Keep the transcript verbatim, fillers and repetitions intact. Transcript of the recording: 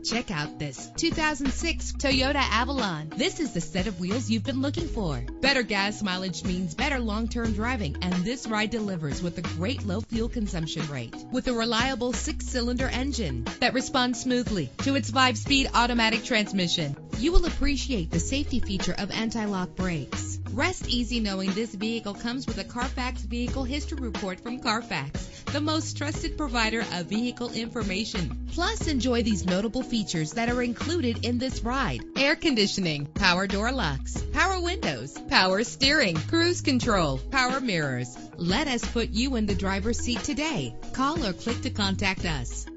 Check out this two thousand six Toyota Avalon. This is the set of wheels you've been looking for. Better gas mileage means better long-term driving, and this ride delivers with a great low fuel consumption rate. With a reliable six-cylinder engine that responds smoothly to its five-speed automatic transmission, you will appreciate the safety feature of anti-lock brakes. Rest easy knowing this vehicle comes with a Carfax Vehicle History Report from Carfax, the most trusted provider of vehicle information. Plus, enjoy these notable features that are included in this ride: air conditioning, power door locks, power windows, power steering, cruise control, power mirrors. Let us put you in the driver's seat today. Call or click to contact us.